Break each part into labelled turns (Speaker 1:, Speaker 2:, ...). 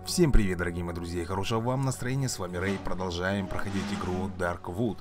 Speaker 1: Всем привет, дорогие мои друзья, и хорошего вам настроения. С вами Рэй, продолжаем проходить игру Darkwood.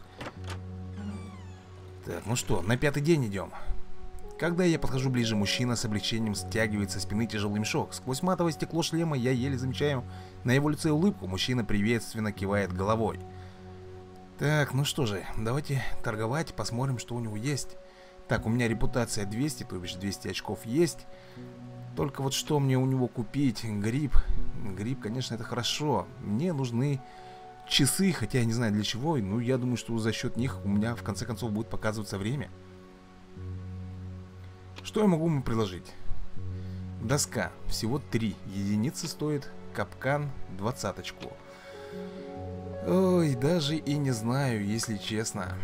Speaker 1: Так, ну что, на пятый день идем. Когда я подхожу ближе, мужчина с облегчением стягивает со спины тяжелый мешок. Сквозь матовое стекло шлема я еле замечаю на его лице улыбку. Мужчина приветственно кивает головой. Так, ну что же, давайте торговать, посмотрим, что у него есть. Так, у меня репутация 200, то бишь 200 очков есть. Только вот что мне у него купить? Гриб. Гриб, конечно, это хорошо. Мне нужны часы, хотя я не знаю для чего. Ну, я думаю, что за счет них у меня в конце концов будет показываться время. Что я могу ему предложить? Доска. Всего 3 единицы стоит. Капкан 20-очку. Ой, даже и не знаю, если честно.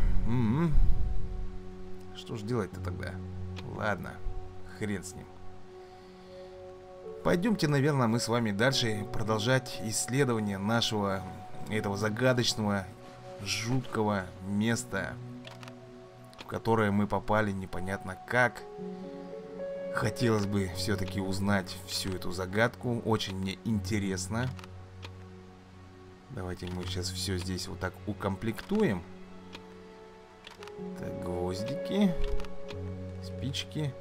Speaker 1: Что ж делать-то тогда? Ладно, хрен с ним. Пойдемте, наверное, мы с вами дальше продолжать исследование нашего этого загадочного, жуткого места, в которое мы попали непонятно как. Хотелось бы все-таки узнать всю эту загадку. Очень мне интересно. Давайте мы сейчас все здесь вот так укомплектуем. Так, гвоздики, спички.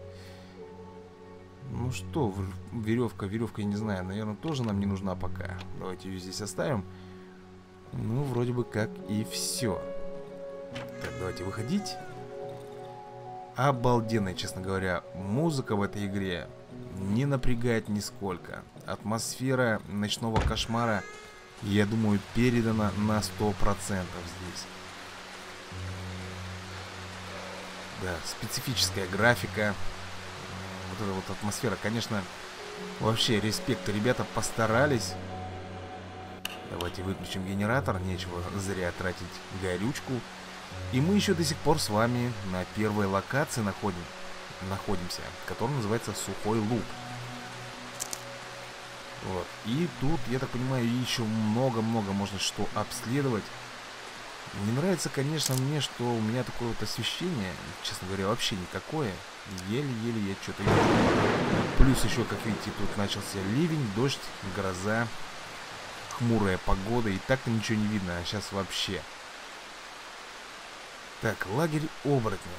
Speaker 1: Ну что, веревка, я не знаю, наверное, тоже нам не нужна пока. Давайте ее здесь оставим. Ну, вроде бы как и все. Так, давайте выходить. Обалденная, честно говоря, музыка в этой игре не напрягает нисколько. Атмосфера ночного кошмара, я думаю, передана на 100% здесь. Да, специфическая графика. Вот эта вот атмосфера, конечно, вообще респект, ребята постарались. Давайте выключим генератор, нечего зря тратить горючку. И мы еще до сих пор с вами на первой локации находимся, которая называется Сухой Луг. Вот. И тут, я так понимаю, еще много-много можно что обследовать. Не нравится, конечно, мне, что у меня такое вот освещение, честно говоря, вообще никакое. Еле-еле я что-то вижу. Плюс еще, как видите, тут начался ливень, дождь, гроза, хмурая погода. И так-то ничего не видно, а сейчас вообще. Так, лагерь оборотня.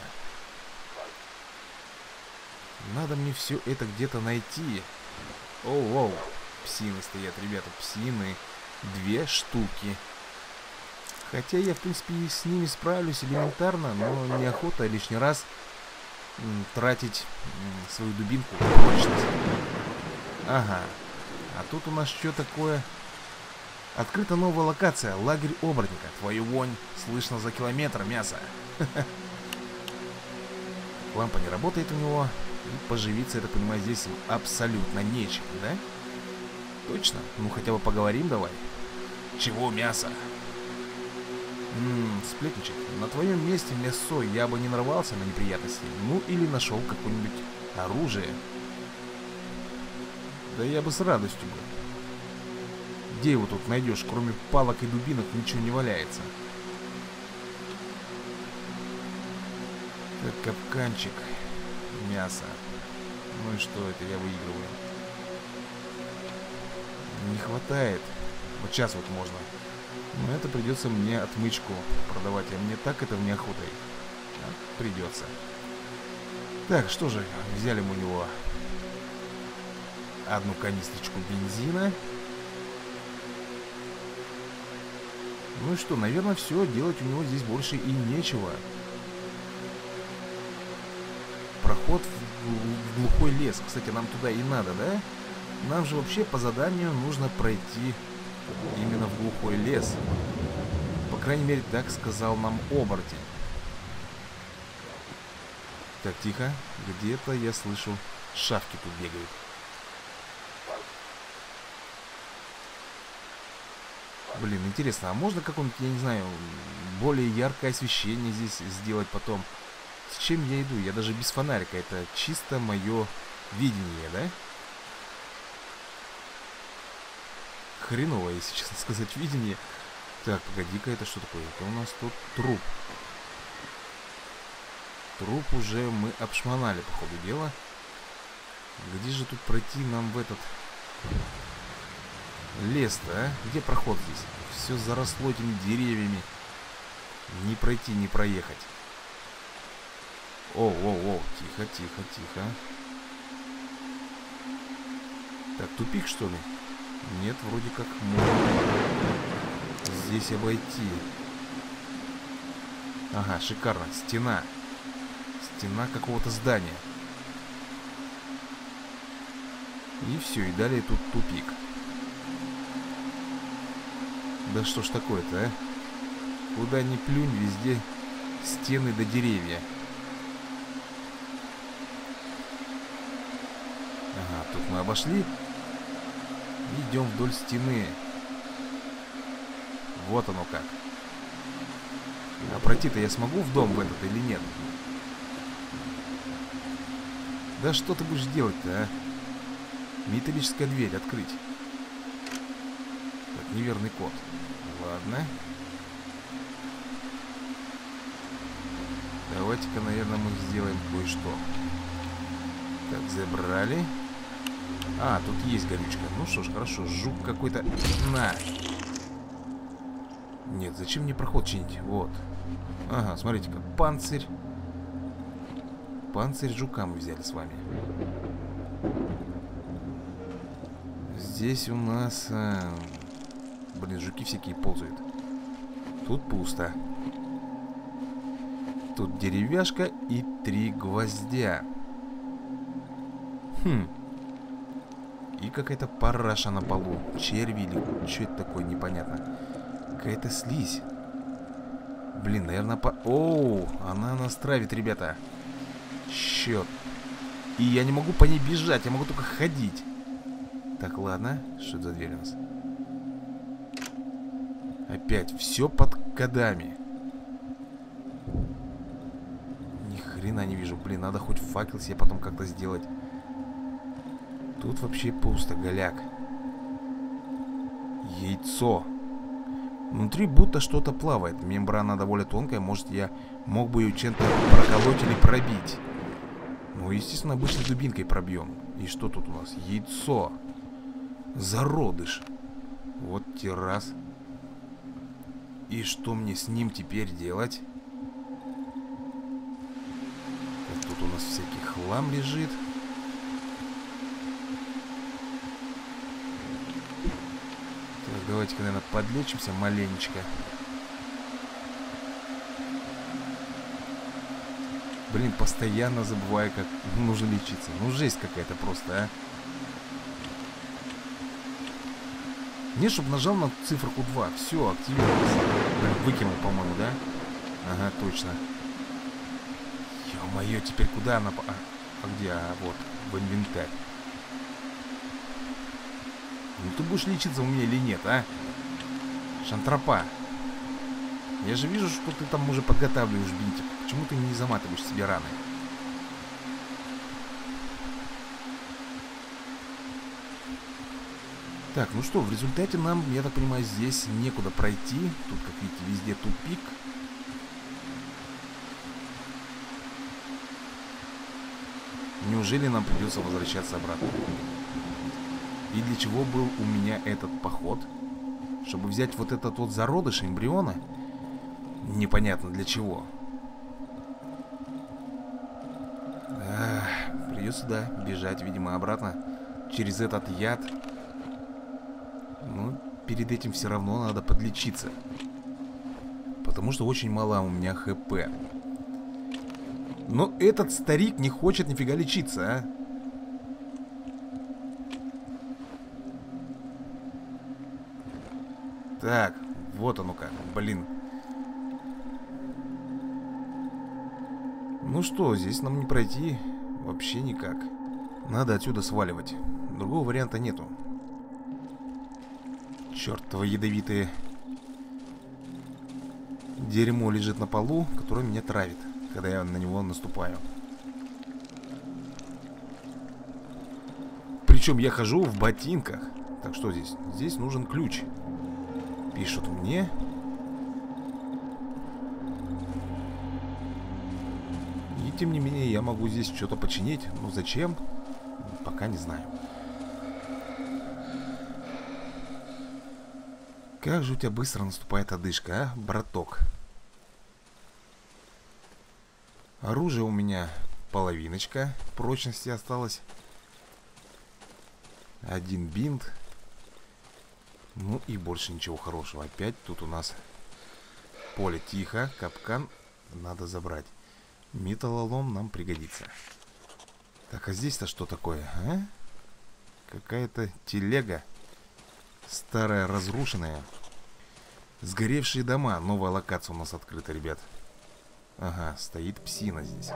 Speaker 1: Надо мне все это где-то найти. Оу-оу, псины стоят, ребята, псины. 2 штуки. Хотя я, в принципе, с ними справлюсь элементарно, но неохота лишний раз тратить свою дубинку. Прочность. Ага. А тут у нас что такое? Открыта новая локация. Лагерь оборотника. Твою вонь слышно за километр, мясо. Лампа не работает у него. И поживиться, я так понимаю, здесь абсолютно нечем, да? Точно? Ну, хотя бы поговорим давай. Чего мясо? Сплетничек, на твоем месте, мясо, я бы не нарвался на неприятности. Ну, или нашел какое-нибудь оружие. Да я бы с радостью бы. Где его тут найдешь? Кроме палок и дубинок ничего не валяется. Так, капканчик. Мясо. Ну и что это? Я выигрываю. Не хватает. Вот сейчас вот можно. Но это придется мне отмычку продавать, а мне так это неохотой. Придется. Так, что же, взяли мы у него одну канистрочку бензина. Ну и что, наверное, все, делать у него здесь больше и нечего. Проход в глухой лес. Кстати, нам туда и надо, да? Нам же вообще по заданию нужно пройти именно в глухой лес. По крайней мере, так сказал нам оборотень. Так, тихо. Где-то я слышу, шавки тут бегают. Блин, интересно, а можно какое-нибудь, я не знаю, более яркое освещение здесь сделать потом? С чем я иду? Я даже без фонарика. Это чисто мое видение, да? Хреново, если честно сказать, видение. Так, погоди-ка, это что такое? Это у нас тут труп. Труп уже мы обшмонали, по ходу дела. Где же тут пройти нам в этот Лес-то, а? Где проход здесь? Все заросло этими деревьями. Не пройти, не проехать. О, тихо, тихо, тихо. Так, тупик, что ли? Нет, вроде как можно здесь обойти. Ага, шикарно. Стена. Стена какого-то здания. И все, и далее тут тупик. Да что ж такое-то, а? Куда ни плюнь, везде стены да деревья. Ага, тут мы обошли. Идем вдоль стены. Вот оно как. А пройти-то я смогу в дом в этот или нет? Да что ты будешь делать-то, а? Металлическая дверь открыть. Так, неверный код. Ладно. Давайте-ка, наверное, мы сделаем кое-что. Так, забрали. А, тут есть горючка. Ну что ж, хорошо. Жук какой-то. На. Нет, зачем мне проход чинить? Вот. Ага, смотрите-ка. Панцирь. Панцирь жука мы взяли с вами. Здесь у нас... Блин, жуки всякие ползают. Тут пусто. Тут деревяшка и 3 гвоздя. Хм. И какая-то параша на полу. Черви или что это такое, непонятно. Какая-то слизь. Блин, наверное, Оу, она нас травит, ребята. Черт. И я не могу по ней бежать, я могу только ходить. Так, ладно. Что это за дверь у нас? Опять все под кодами. Ни хрена не вижу. Блин, надо хоть факел себе потом как-то сделать. Тут вообще пусто, голяк. Яйцо. Внутри будто что-то плавает. Мембрана довольно тонкая. Может, я мог бы ее чем-то проколоть или пробить. Ну, естественно, обычной дубинкой пробьем. И что тут у нас? Яйцо. Зародыш. Вот те раз. И что мне с ним теперь делать? Так, тут у нас всякий хлам лежит. Так, давайте-ка, наверное, подлечимся маленечко. Блин, постоянно забываю, как нужно лечиться. Ну, жесть какая-то просто, а. Не, чтобы нажал на циферку 2. Все, активировалось. Блин, выкинул, по-моему, да? Ага, точно. Ё-моё, теперь куда она... А где? А, вот, в инвентарь. Ну ты будешь лечиться у меня или нет, а? Шантропа. Я же вижу, что ты там уже подготавливаешь бинтик. Почему ты не заматываешь себе раны? Так, ну что, в результате нам, я так понимаю, здесь некуда пройти. Тут, как видите, везде тупик. Неужели нам придется возвращаться обратно? И для чего был у меня этот поход? Чтобы взять вот этот вот зародыш эмбриона? Непонятно для чего. Придется, да, бежать, видимо, обратно. Через этот яд. Но перед этим все равно надо подлечиться. Потому что очень мало у меня ХП. Но этот старик не хочет нифига лечиться, а. Так, вот оно как, блин. Ну что, здесь нам не пройти вообще никак. Надо отсюда сваливать. Другого варианта нету. Чёртово ядовитое дерьмо лежит на полу, которое меня травит, когда я на него наступаю. Причем я хожу в ботинках. Так, что здесь? Здесь нужен ключ. Пишут мне. И тем не менее я могу здесь что-то починить. Ну зачем? Пока не знаю. Как же у тебя быстро наступает одышка, а, браток? Оружие у меня половиночка прочности осталось. Один бинт. Ну и больше ничего хорошего. Опять тут у нас поле тихо. Капкан надо забрать. Металлолом нам пригодится. Так, а здесь-то что такое, а? Какая-то телега. Старая, разрушенная. Сгоревшие дома. Новая локация у нас открыта, ребят. Ага, стоит псина здесь.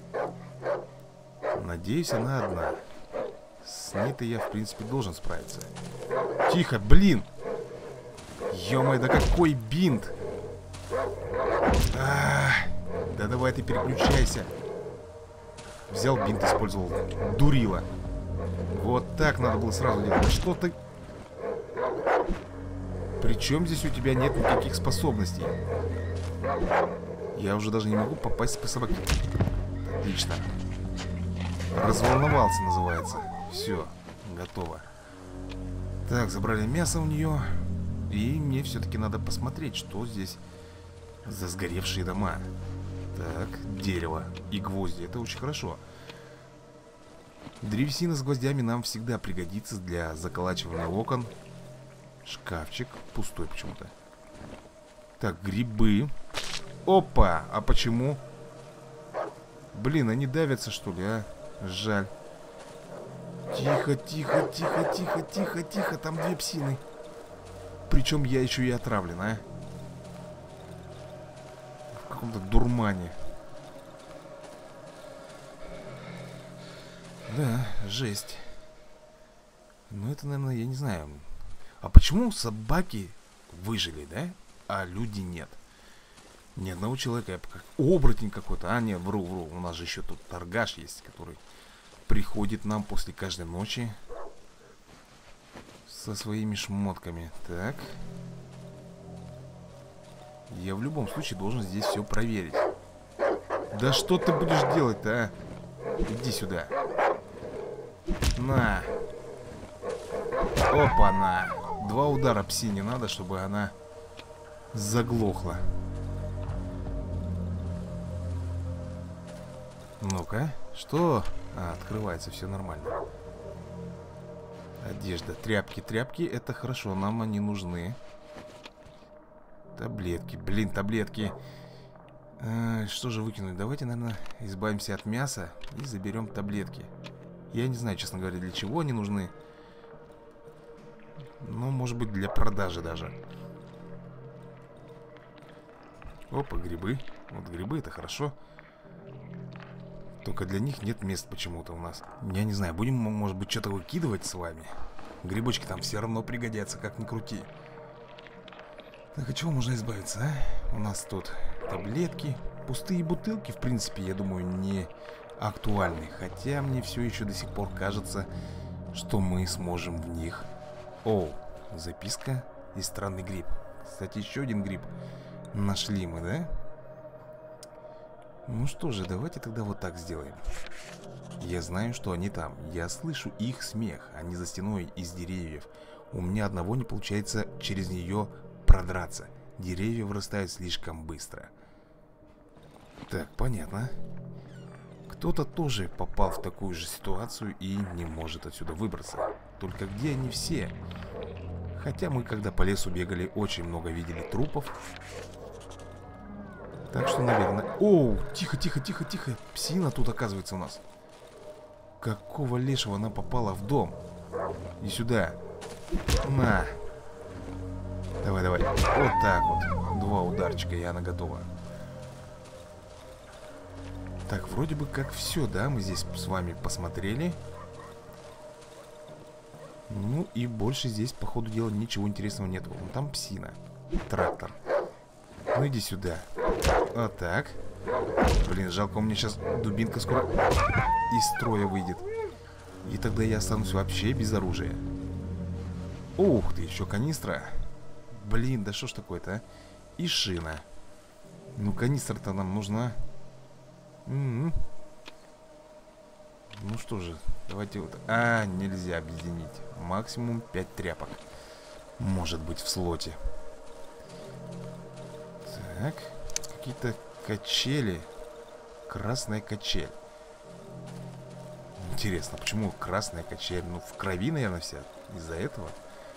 Speaker 1: Надеюсь, она одна. С ней-то я, в принципе, должен справиться. Тихо, блин! Ё-моё, да какой бинт! Да давай ты переключайся. Взял бинт, использовал. Дурила. Вот так надо было сразу делать. Что ты... Причем здесь у тебя нет никаких способностей. Я уже даже не могу попасть по собаке. Отлично. Разволновался, называется. Все, готово. Так, забрали мясо у нее. И мне все-таки надо посмотреть, что здесь за сгоревшие дома. Так, дерево и гвозди. Это очень хорошо. Древесина с гвоздями нам всегда пригодится для заколачивания окон. Шкафчик пустой почему-то. Так, грибы. Опа! А почему? Блин, они давятся, что ли, а? Жаль. Тихо, тихо, тихо, тихо, тихо, тихо. Там две псины. Причем я еще и отравлен, а? В каком-то дурмане. Да, жесть. Ну это, наверное, я не знаю. А почему собаки выжили, да? А люди нет? Ни одного человека. Я как оборотень какой-то. А, нет, вру. У нас же еще тут торгаш есть, который приходит нам после каждой ночи со своими шмотками. Так. Я в любом случае должен здесь все проверить. Да что ты будешь делать-то, а? Иди сюда. На. Опа-на. 2 удара псине надо, чтобы она заглохла. Ну-ка, что? А, открывается, все нормально. Одежда, тряпки, это хорошо, нам они нужны. Таблетки, блин, таблетки. Что же выкинуть? Давайте, наверное, избавимся от мяса и заберем таблетки. Я не знаю, честно говоря, для чего они нужны. Ну, может быть, для продажи даже. Опа, грибы. Вот грибы, это хорошо. Только для них нет мест почему-то у нас. Я не знаю, будем, может быть, что-то выкидывать с вами. Грибочки там все равно пригодятся, как ни крути. Так, от чего можно избавиться, а? У нас тут таблетки. Пустые бутылки, в принципе, я думаю, не актуальны. Хотя мне все еще до сих пор кажется, что мы сможем в них... О, записка и странный гриб. Кстати, еще один гриб нашли мы, да? Ну что же, давайте тогда вот так сделаем. Я знаю, что они там. Я слышу их смех. Они за стеной из деревьев. У меня одного не получается через нее продраться. Деревья вырастают слишком быстро. Так, понятно. Кто-то тоже попал в такую же ситуацию и не может отсюда выбраться. Только где они все? Хотя мы, когда по лесу бегали, очень много видели трупов. Так что, наверное... Оу, тихо, тихо, тихо, тихо. Псина тут, оказывается, у нас. Какого лешего она попала в дом? И сюда. На. Давай, давай. Вот так вот. 2 ударчика, и она готова. Так, вроде бы как все, да? Мы здесь с вами посмотрели. Ну и больше здесь, по ходу дела, ничего интересного нет. Вон там псина. Трактор. Ну иди сюда. Вот так. Блин, жалко, у меня сейчас дубинка скоро из строя выйдет. И тогда я останусь вообще без оружия. Ух ты, еще канистра. Блин, да что ж такое-то, а? И шина. Ну, канистра-то нам нужна. Ну что же, давайте вот... А, нельзя объединить. Максимум 5 тряпок. Может быть, в слоте. Так, какие-то качели. Красная качель. Интересно, почему красная качель? Ну, в крови, наверное, вся. Из-за этого.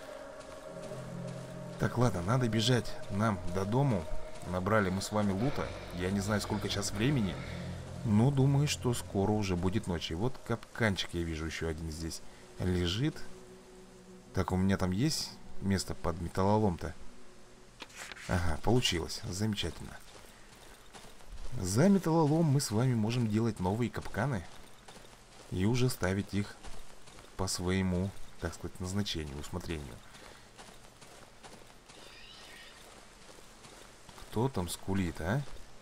Speaker 1: Так, ладно, надо бежать нам до дому. Набрали мы с вами лута. Я не знаю, сколько сейчас времени, но думаю, что скоро уже будет ночь. И вот капканчик я вижу еще один здесь лежит. Так, у меня там есть место под металлолом-то? Ага, получилось. Замечательно. За металлолом мы с вами можем делать новые капканы и уже ставить их по своему, так сказать, назначению, усмотрению. Кто там скулит, а?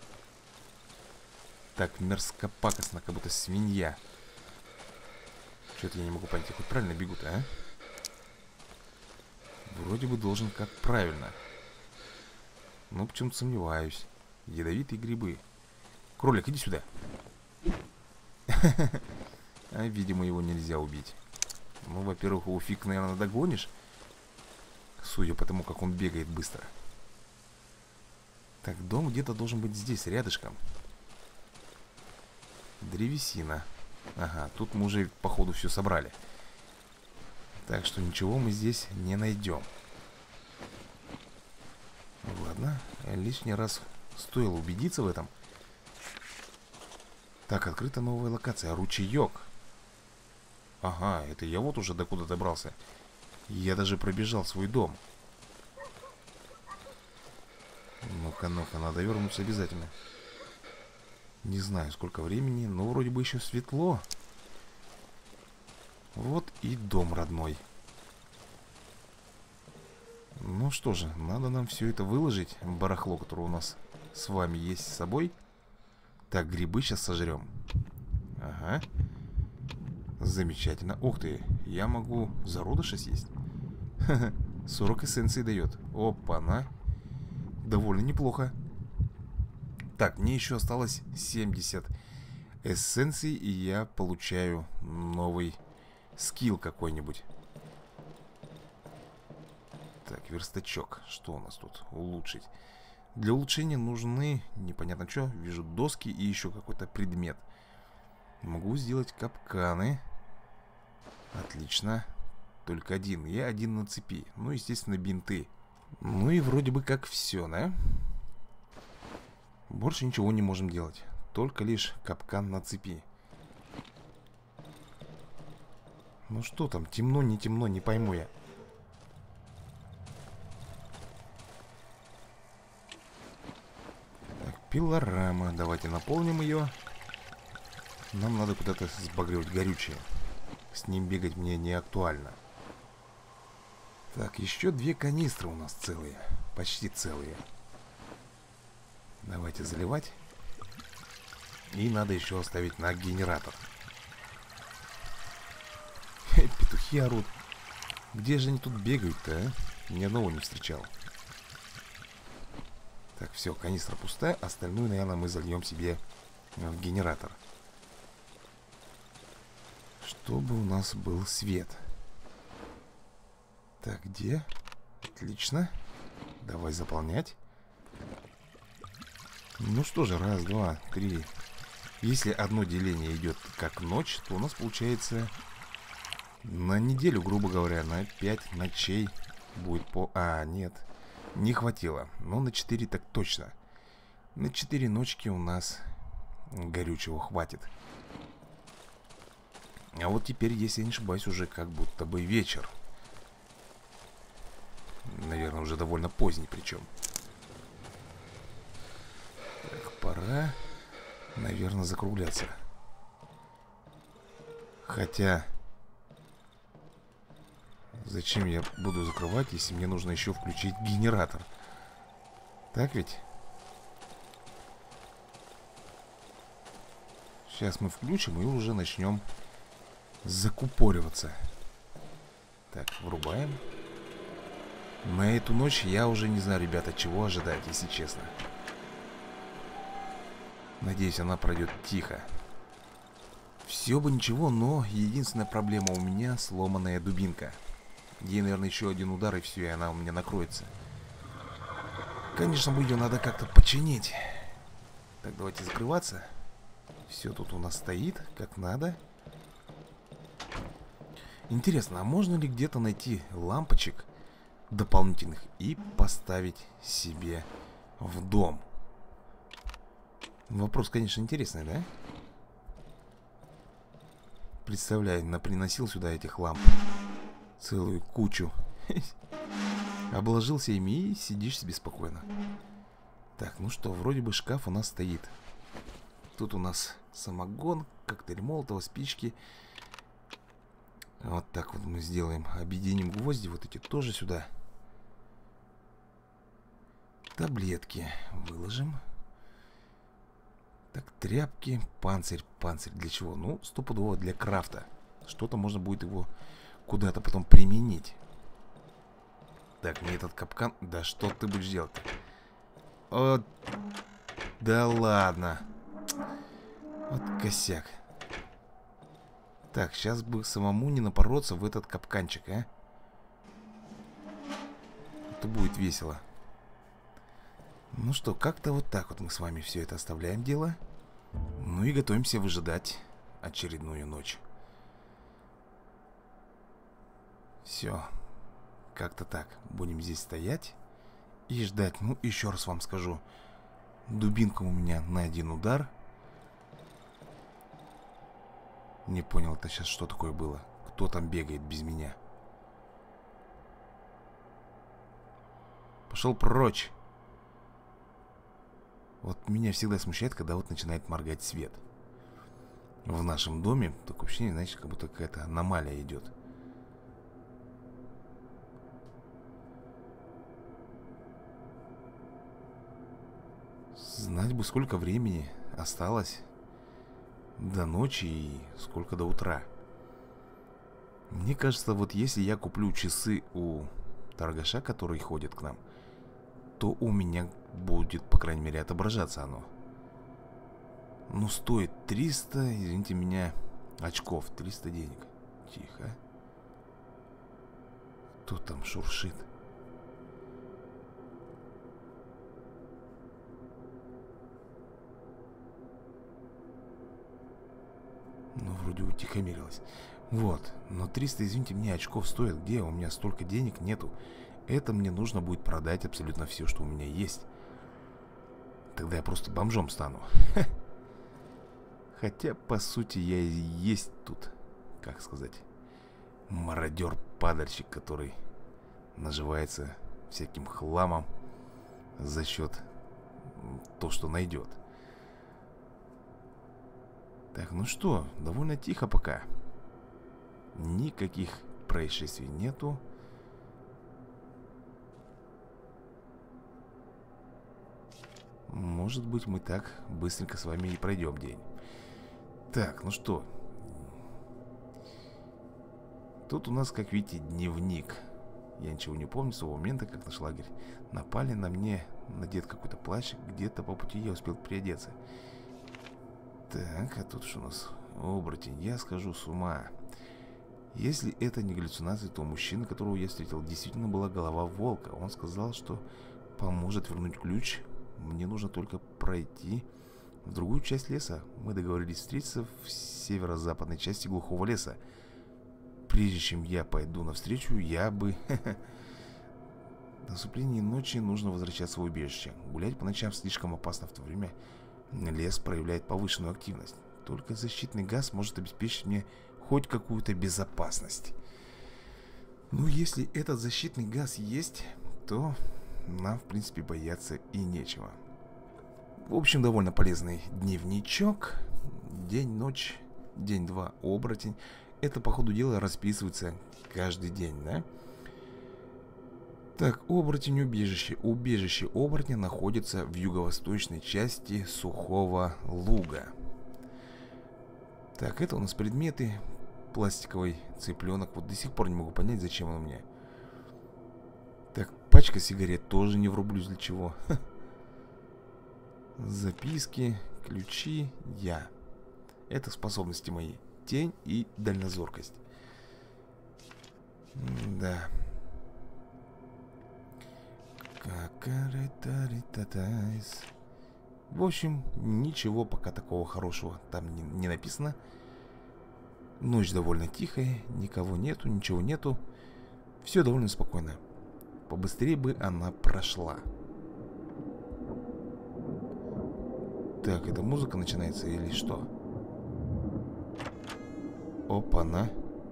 Speaker 1: Так, мерзко-пакостно, как будто свинья. Что-то я не могу понять, я хоть правильно бегу-то, а? Вроде бы должен как правильно. Но почему-то сомневаюсь. Ядовитые грибы. Кролик, иди сюда. А, видимо, его нельзя убить. Ну, во-первых, его фиг, наверное, догонишь. Судя по тому, как он бегает быстро. Так, дом где-то должен быть здесь, рядышком. Древесина. Ага, тут мы уже, походу, все собрали. Так что ничего мы здесь не найдем. Ладно, лишний раз стоило убедиться в этом. Так, открыта новая локация. Ручеек. Ага, это я вот уже докуда добрался. Я даже пробежал свой дом. Ну-ка, ну-ка, надо вернуться обязательно. Не знаю, сколько времени, но вроде бы еще светло. Вот и дом родной. Ну что же, надо нам все это выложить. Барахло, которое у нас с вами есть с собой. Так, грибы сейчас сожрем. Ага. Замечательно. Ух ты, я могу зародыша съесть. 40 эссенций дает. Опа-на. Довольно неплохо. Так, мне еще осталось 70 эссенций, и я получаю новый скилл какой-нибудь. Так, верстачок. Что у нас тут? Улучшить. Для улучшения нужны, непонятно что, вижу доски и еще какой-то предмет. Могу сделать капканы. Отлично. Только один. Я один на цепи. Ну, естественно, бинты. Ну и вроде бы как все, да? Больше ничего не можем делать. Только лишь капкан на цепи. Ну что там, темно, не пойму я. Так, пилорама. Давайте наполним ее. Нам надо куда-то сбагривать горючее. С ним бегать мне не актуально. Так, еще 2 канистры у нас целые. Почти целые. Давайте заливать. И надо еще оставить на генератор. Петухи орут. Где же они тут бегают-то, а? Ни одного не встречал. Так, все, канистра пустая. Остальную, наверное, мы зальем себе в генератор. Чтобы у нас был свет. Так, где? Отлично. Давай заполнять. Ну что же, раз, два, три. Если одно деление идет как ночь, то у нас получается на неделю, грубо говоря, на 5 ночей будет по... А, нет, не хватило. Но на 4 так точно. На 4 ночки у нас горючего хватит. А вот теперь, если я не ошибаюсь, уже как будто бы вечер. Наверное, уже довольно поздний причем. Так, пора, наверное, закругляться. Хотя... Зачем я буду закрывать, если мне нужно еще включить генератор? Так ведь? Сейчас мы включим и уже начнем закупориваться. Так, врубаем. На эту ночь я уже не знаю, ребята, чего ожидать, если честно. Надеюсь, она пройдет тихо. Все бы ничего, но единственная проблема у меня — сломанная дубинка. Ей, наверное, еще один удар, и все, и она у меня накроется. Конечно, ее надо как-то починить. Так, давайте закрываться. Все тут у нас стоит, как надо. Интересно, а можно ли где-то найти лампочек дополнительных и поставить себе в дом? Вопрос, конечно, интересный, да? Представляю, наприносил сюда этих ламп целую кучу. Обложился ими и сидишь себе спокойно. Так, ну что, вроде бы шкаф у нас стоит. Тут у нас самогон, коктейль Молотова, спички. Вот так вот мы сделаем. Объединим гвозди, вот эти тоже сюда. Таблетки выложим. Так, тряпки, панцирь. Панцирь для чего? Ну, стопудово для крафта. Что-то можно будет его куда-то потом применить. Так, мне этот капкан... Да что ты будешь делать? О, да ладно. Вот косяк. Так, сейчас бы самому не напороться в этот капканчик, а? Это будет весело. Ну что, как-то вот так вот мы с вами все это оставляем дело. Ну и готовимся выжидать очередную ночь. Все. Как-то так. Будем здесь стоять и ждать. Ну, еще раз вам скажу. Дубинка у меня на один удар. Не понял, это сейчас что такое было? Кто там бегает без меня? Пошел прочь. Вот меня всегда смущает, когда вот начинает моргать свет. В нашем доме такое ощущение, знаете, как будто какая-то аномалия идет. Знать бы, сколько времени осталось до ночи и сколько до утра. Мне кажется, вот если я куплю часы у торгаша, который ходит к нам, то у меня будет, по крайней мере, отображаться оно. Ну, стоит 300, извините меня, очков. 300 денег. Тихо. Кто там шуршит? Ну, вроде утихомирилась. Вот, но 300, извините меня, очков стоит. Где? У меня столько денег нету. Это мне нужно будет продать абсолютно все, что у меня есть. Тогда я просто бомжом стану. Хотя, по сути, я и есть тут, как сказать, мародер-падальщик, который наживается всяким хламом за счет того, что найдет. Так, ну что, довольно тихо пока. Никаких происшествий нету. Может быть, мы так быстренько с вами и пройдем день. Так, ну что. Тут у нас, как видите, дневник. Я ничего не помню с того момента, как наш лагерь напали на мне, надет какой-то плащ. Где-то по пути я успел приодеться. Так, а тут что у нас? Оборотень, я схожу с ума. Если это не галлюцинация, то мужчина, которого я встретил, действительно была голова волка. Он сказал, что поможет вернуть ключ. Мне нужно только пройти в другую часть леса. Мы договорились встретиться в северо-западной части глухого леса. Прежде чем я пойду навстречу, я бы... До наступления ночи нужно возвращаться в убежище. Гулять по ночам слишком опасно, в то время лес проявляет повышенную активность. Только защитный газ может обеспечить мне хоть какую-то безопасность. Ну, если этот защитный газ есть, то нам, в принципе, бояться и нечего. В общем, довольно полезный дневничок. День-ночь, день-два, оборотень. Это, по ходу дела, расписывается каждый день, да? Так, оборотень убежище. Убежище оборотня находится в юго-восточной части сухого луга. Так, это у нас предметы. Пластиковый цыпленок. Вот до сих пор не могу понять, зачем он у меня. Так, пачка сигарет тоже не врублюсь для чего. Записки, ключи, я. Это способности мои. Тень и дальнозоркость. Да. В общем, ничего пока такого хорошего там не написано. Ночь довольно тихая, никого нету, ничего нету. Все довольно спокойно. Побыстрее бы она прошла. Так, это музыка начинается или что? Опа-на.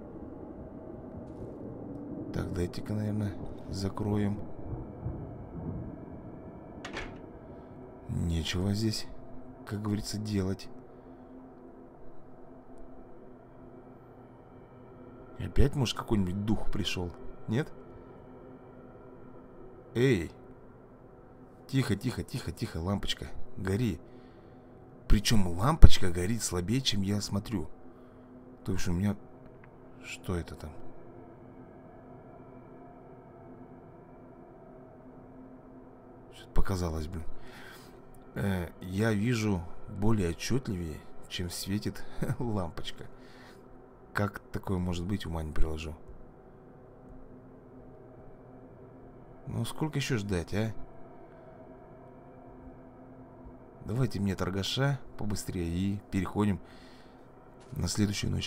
Speaker 1: Так, дайте-ка, наверное, закроем. Нечего здесь, как говорится, делать. Опять, может, какой-нибудь дух пришел? Нет? Эй! Тихо, тихо, тихо, тихо, лампочка, гори. Причем лампочка горит слабее, чем я смотрю. То есть у меня... Что это там? Что-то показалось, блин. Я вижу более отчетливее, чем светит лампочка. Как такое может быть, ума не приложу. Ну сколько еще ждать, а? Давайте мне торгаша побыстрее и переходим на следующую ночь.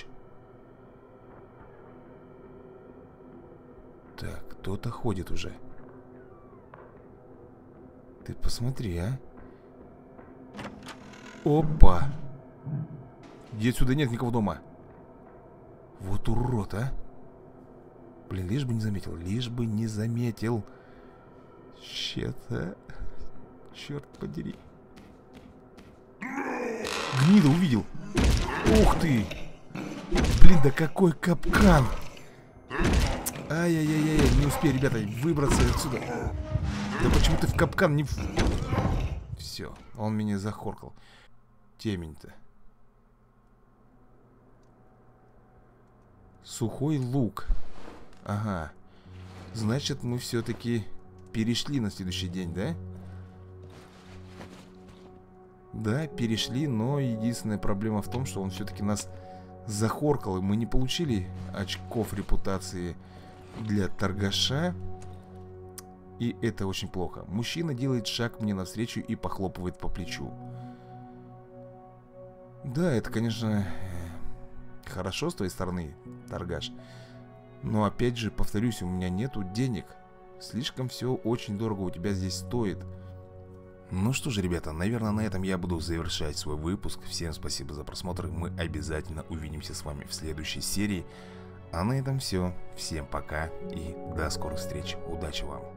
Speaker 1: Так, кто-то ходит уже. Ты посмотри, а? Опа! Иди отсюда, нет никого дома. Вот урод, а! Блин, лишь бы не заметил. Лишь бы не заметил. Щет, а? Черт подери. Гнида увидел. Ух ты! Блин, да какой капкан! Ай-яй-яй-яй, не успею, ребята, выбраться отсюда. Да почему ты в капкан не... Все, он меня захоркал. Темень-то. Сухой лук. Ага. Значит, мы все-таки перешли на следующий день, да? Да, перешли, но единственная проблема в том, что он все-таки нас захоркал, и мы не получили очков репутации для торгаша. И это очень плохо. Мужчина делает шаг мне навстречу и похлопывает по плечу. Да, это, конечно, хорошо с твоей стороны, торгаш. Но опять же, повторюсь, у меня нету денег. Слишком все очень дорого у тебя здесь стоит. Ну что же, ребята, наверное, на этом я буду завершать свой выпуск. Всем спасибо за просмотр. Мы обязательно увидимся с вами в следующей серии. А на этом все. Всем пока и до скорых встреч. Удачи вам.